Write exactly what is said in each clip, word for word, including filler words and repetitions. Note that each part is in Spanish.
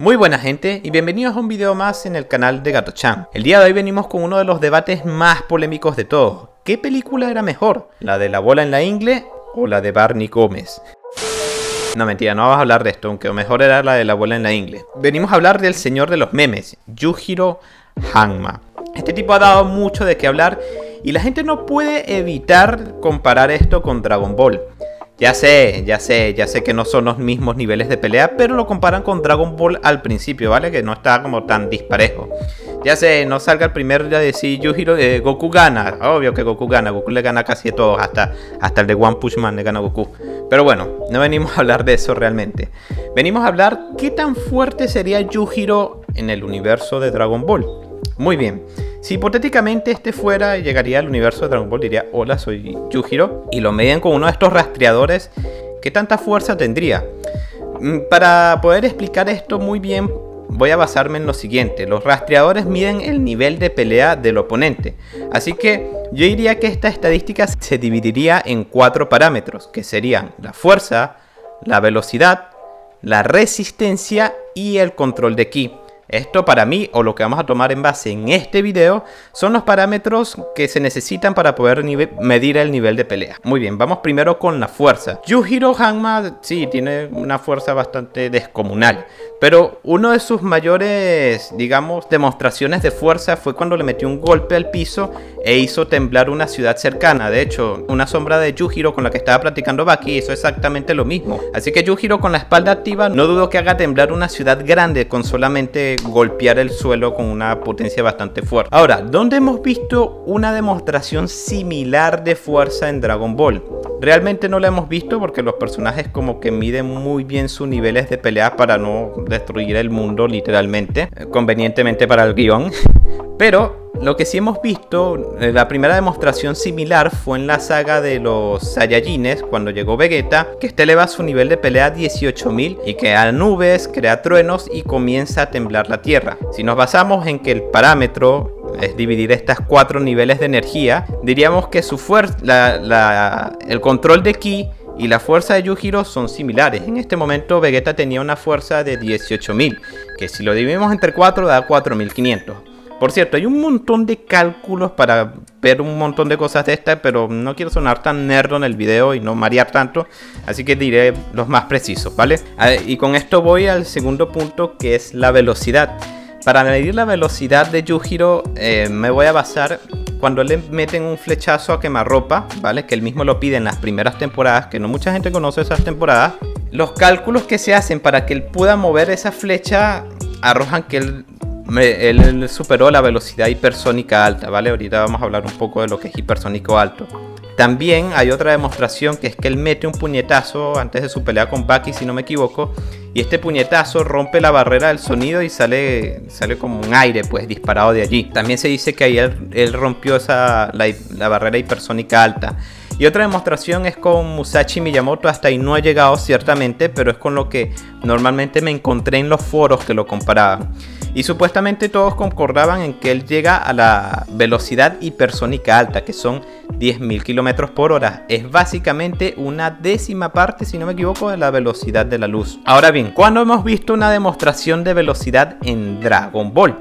Muy buena gente y bienvenidos a un video más en el canal de Gato-chan. El día de hoy venimos con uno de los debates más polémicos de todos. ¿Qué película era mejor? ¿La de La bola en la ingle o la de Barney Gómez? No, mentira, no vamos a hablar de esto, aunque mejor era la de La bola en la ingle. Venimos a hablar del señor de los memes, Yujiro Hanma. Este tipo ha dado mucho de qué hablar y la gente no puede evitar comparar esto con Dragon Ball. Ya sé, ya sé, ya sé que no son los mismos niveles de pelea, pero lo comparan con Dragon Ball al principio, ¿vale? Que no está como tan disparejo. Ya sé, no salga el primer día de decir Yujiro, eh, Goku gana. Obvio que Goku gana, Goku le gana casi a todos, hasta, hasta el de One Punch Man le gana a Goku. Pero bueno, no venimos a hablar de eso realmente. Venimos a hablar qué tan fuerte sería Yujiro en el universo de Dragon Ball. Muy bien. Si hipotéticamente este fuera y llegaría al universo de Dragon Ball, diría: hola, soy Yujiro, y lo medían con uno de estos rastreadores, ¿qué tanta fuerza tendría? Para poder explicar esto muy bien, voy a basarme en lo siguiente. Los rastreadores miden el nivel de pelea del oponente, así que yo diría que esta estadística se dividiría en cuatro parámetros, que serían la fuerza, la velocidad, la resistencia y el control de ki. Esto para mí, o lo que vamos a tomar en base en este video, son los parámetros que se necesitan para poder medir el nivel de pelea. Muy bien, vamos primero con la fuerza. Yujiro Hanma, sí, tiene una fuerza bastante descomunal, pero uno de sus mayores, digamos, demostraciones de fuerza fue cuando le metió un golpe al piso e hizo temblar una ciudad cercana. De hecho, una sombra de Yujiro con la que estaba platicando Baki hizo exactamente lo mismo. Así que Yujiro, con la espalda activa, no dudo que haga temblar una ciudad grande con solamente golpear el suelo con una potencia bastante fuerte. Ahora, ¿dónde hemos visto una demostración similar de fuerza en Dragon Ball? Realmente no la hemos visto porque los personajes como que miden muy bien sus niveles de pelea para no destruir el mundo literalmente, convenientemente para el guión. Pero lo que sí hemos visto, la primera demostración similar fue en la saga de los Saiyajines, cuando llegó Vegeta, que este eleva su nivel de pelea a dieciocho mil y crea nubes, crea truenos y comienza a temblar la tierra. Si nos basamos en que el parámetro es dividir estas cuatro niveles de energía, diríamos que su fuerza, la, la, el control de ki y la fuerza de Yujiro son similares. En este momento Vegeta tenía una fuerza de dieciocho mil, que si lo dividimos entre cuatro da cuatro mil quinientos. Por cierto, hay un montón de cálculos para ver un montón de cosas de estas, pero no quiero sonar tan nerdo en el video y no marear tanto, así que diré los más precisos, ¿vale? Y con esto voy al segundo punto, que es la velocidad. Para medir la velocidad de Yujiro eh, me voy a basar cuando le meten un flechazo a quemarropa, ¿vale? Que él mismo lo pide en las primeras temporadas, que no mucha gente conoce esas temporadas. Los cálculos que se hacen para que él pueda mover esa flecha arrojan que él... Él superó la velocidad hipersónica alta, ¿vale? Ahorita vamos a hablar un poco de lo que es hipersónico alto. También hay otra demostración, que es que él mete un puñetazo antes de su pelea con Baki, si no me equivoco, y este puñetazo rompe la barrera del sonido y sale, sale como un aire, pues, disparado de allí. También se dice que ahí él, él rompió esa, la, la barrera hipersónica alta. Y otra demostración es con Musashi Miyamoto, hasta ahí no he llegado ciertamente, pero es con lo que normalmente me encontré en los foros que lo comparaban. Y supuestamente todos concordaban en que él llega a la velocidad hipersónica alta, que son diez mil kilómetros por hora. Es básicamente una décima parte, si no me equivoco, de la velocidad de la luz. Ahora bien, ¿cuándo hemos visto una demostración de velocidad en Dragon Ball?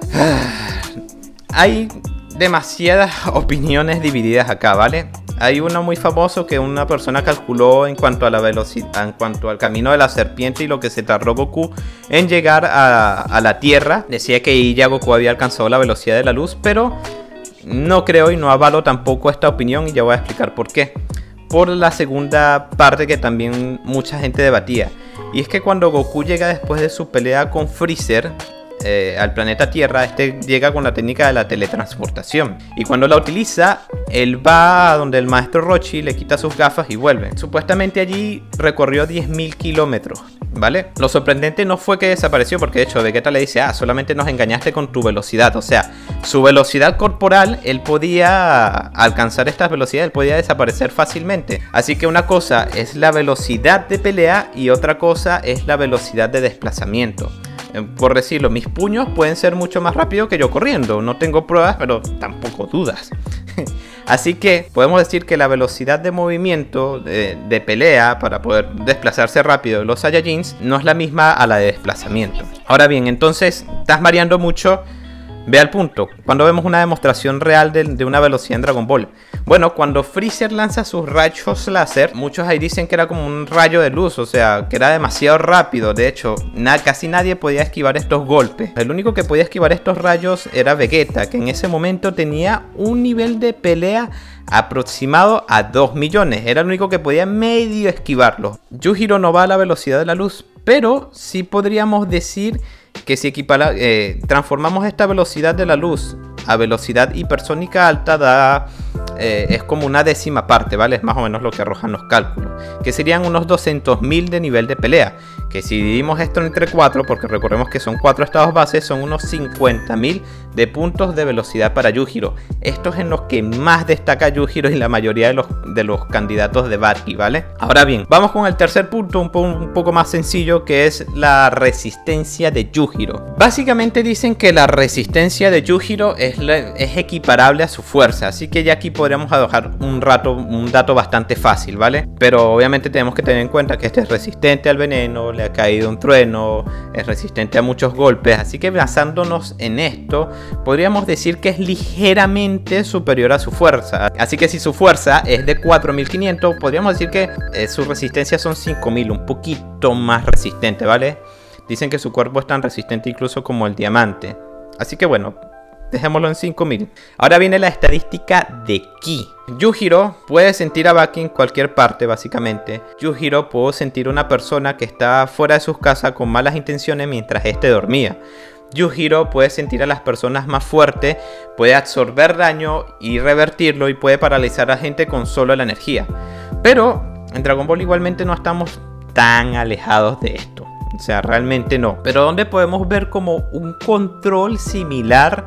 Hay demasiadas opiniones divididas acá, ¿vale? Hay uno muy famoso que una persona calculó en cuanto a la velocidad, en cuanto al camino de la serpiente y lo que se tardó Goku en llegar a, a la Tierra. Decía que ahí ya Goku había alcanzado la velocidad de la luz, pero no creo y no avalo tampoco esta opinión, y ya voy a explicar por qué. Por la segunda parte que también mucha gente debatía, y es que cuando Goku llega después de su pelea con Freezer Eh, al planeta Tierra, este llega con la técnica de la teletransportación, y cuando la utiliza, él va a donde el maestro Roshi, le quita sus gafas y vuelve. Supuestamente allí recorrió diez mil kilómetros, ¿vale? Lo sorprendente no fue que desapareció, porque de hecho Vegeta le dice: ah, solamente nos engañaste con tu velocidad. O sea, su velocidad corporal, él podía alcanzar estas velocidades, él podía desaparecer fácilmente. Así que una cosa es la velocidad de pelea y otra cosa es la velocidad de desplazamiento. Por decirlo, mis puños pueden ser mucho más rápidos que yo corriendo. No tengo pruebas, pero tampoco dudas. Así que podemos decir que la velocidad de movimiento de, de pelea para poder desplazarse rápido de los Saiyajins no es la misma a la de desplazamiento. Ahora bien, entonces estás mareando mucho. Ve al punto. Cuando vemos una demostración real de, de una velocidad en Dragon Ball. Bueno, cuando Freezer lanza sus rayos láser, muchos ahí dicen que era como un rayo de luz, o sea, que era demasiado rápido. De hecho, na casi nadie podía esquivar estos golpes. El único que podía esquivar estos rayos era Vegeta, que en ese momento tenía un nivel de pelea aproximado a dos millones. Era el único que podía medio esquivarlo. Yujiro no va a la velocidad de la luz, pero sí podríamos decir que si equipara, eh, transformamos esta velocidad de la luz a velocidad hipersónica alta, da, eh, es como una décima parte, ¿vale? Es más o menos lo que arrojan los cálculos, que serían unos doscientos mil de nivel de pelea, que si dividimos esto entre cuatro, porque recordemos que son cuatro estados base, son unos cincuenta mil de puntos de velocidad para Yujiro. Estos en los que más destaca Yujiro y la mayoría de los, de los candidatos de Baki, ¿vale? Ahora bien, vamos con el tercer punto, un, po un poco más sencillo, que es la resistencia de Yujiro. Básicamente dicen que la resistencia de Yujiro es, la, es equiparable a su fuerza, así que ya aquí podríamos dejar un rato, un dato bastante fácil, ¿vale? Pero obviamente tenemos que tener en cuenta que este es resistente al veneno, le ha caído un trueno, es resistente a muchos golpes, así que basándonos en esto, podríamos decir que es ligeramente superior a su fuerza. Así que si su fuerza es de cuatro mil quinientos, podríamos decir que eh, su resistencia son cinco mil, un poquito más resistente, ¿vale? Dicen que su cuerpo es tan resistente incluso como el diamante. Así que bueno, dejémoslo en cinco mil. Ahora viene la estadística de Ki. Yujiro puede sentir a Baki en cualquier parte, básicamente. Yujiro puede sentir una persona que está fuera de sus casas con malas intenciones mientras éste dormía. Yujiro puede sentir a las personas más fuertes, puede absorber daño y revertirlo, y puede paralizar a gente con solo la energía. Pero en Dragon Ball igualmente no estamos tan alejados de esto. O sea, realmente no. Pero donde podemos ver como un control similar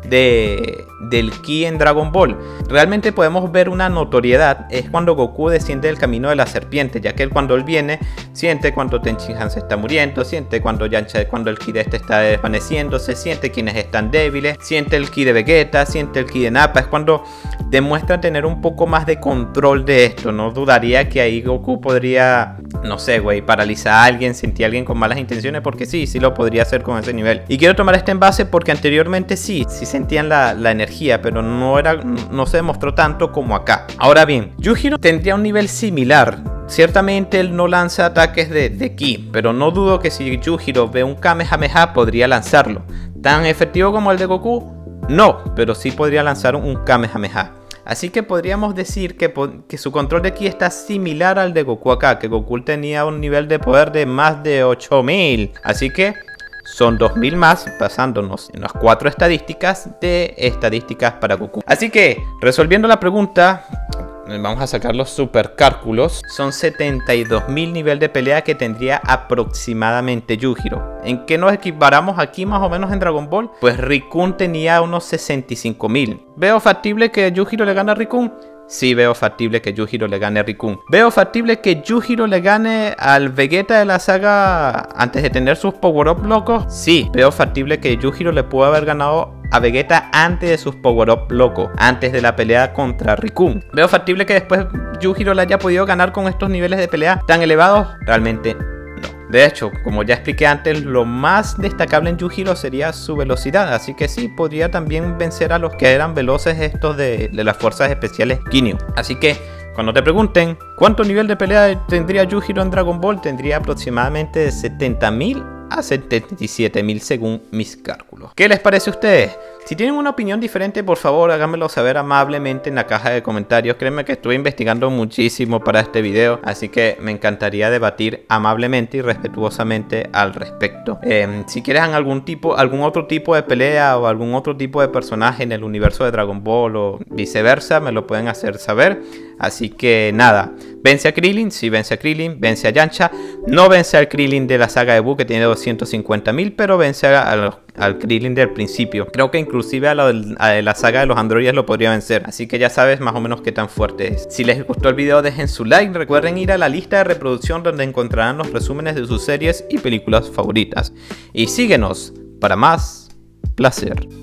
de, del Ki en Dragon Ball. Realmente podemos ver una notoriedad. Es cuando Goku desciende del camino de la serpiente, ya que él, cuando él viene, siente cuando Tenshinhan se está muriendo, siente cuando Yamcha, cuando el Ki de este está desvaneciéndose, siente quienes están débiles, siente el Ki de Vegeta, siente el Ki de Nappa. Es cuando demuestra tener un poco más de control de esto. No dudaría que ahí Goku podría, no sé, güey, paralizar a alguien, sentir a alguien con malas intenciones, porque sí, sí lo podría hacer con ese nivel. Y quiero tomar este en base porque anteriormente sí, sí sentían la, la energía, pero no, era, no se demostró tanto como acá. Ahora bien, Yujiro tendría un nivel similar. Ciertamente él no lanza ataques de, de Ki, pero no dudo que si Yujiro ve un Kamehameha podría lanzarlo. ¿Tan efectivo como el de Goku? No, pero sí podría lanzar un Kamehameha. Así que podríamos decir que, que su control de Ki está similar al de Goku acá, que Goku tenía un nivel de poder de más de ocho mil. Así que son dos mil más, basándonos en las cuatro estadísticas de estadísticas para Goku. Así que, resolviendo la pregunta, vamos a sacar los supercálculos. Son setenta y dos mil nivel de pelea que tendría aproximadamente Yujiro. ¿En qué nos equiparamos aquí más o menos en Dragon Ball? Pues Rikun tenía unos sesenta y cinco mil. ¿Veo factible que Yujiro le gane a Rikun? Sí, veo factible que Yujiro le gane a Rikun. ¿Veo factible que Yujiro le gane al Vegeta de la saga antes de tener sus power-up locos? Sí, veo factible que Yujiro le pueda haber ganado a Vegeta antes de sus power-up locos, antes de la pelea contra Rikun. ¿Veo factible que después Yujiro le haya podido ganar con estos niveles de pelea tan elevados? Realmente no. De hecho, como ya expliqué antes, lo más destacable en Yujiro sería su velocidad, así que sí, podría también vencer a los que eran veloces estos de, de las fuerzas especiales Ginyu. Así que cuando te pregunten cuánto nivel de pelea tendría Yujiro en Dragon Ball, tendría aproximadamente de setenta mil a setenta y siete mil según mis cálculos. ¿Qué les parece a ustedes? Si tienen una opinión diferente, por favor háganmelo saber amablemente en la caja de comentarios. Créanme que estuve investigando muchísimo para este video, así que me encantaría debatir amablemente y respetuosamente al respecto. Eh, si quieres algún tipo, algún otro tipo de pelea o algún otro tipo de personaje en el universo de Dragon Ball o viceversa, me lo pueden hacer saber. Así que nada, vence a Krillin, sí vence a Krillin, vence a Yamcha. No vence al Krillin de la saga de Buu, que tiene doscientos cincuenta mil, pero vence a, a los, al Krillin del principio. Creo que inclusive a la, a la saga de los androides lo podría vencer. Así que ya sabes más o menos qué tan fuerte es. Si les gustó el video, dejen su like. Recuerden ir a la lista de reproducción donde encontrarán los resúmenes de sus series y películas favoritas. Y síguenos para más placer.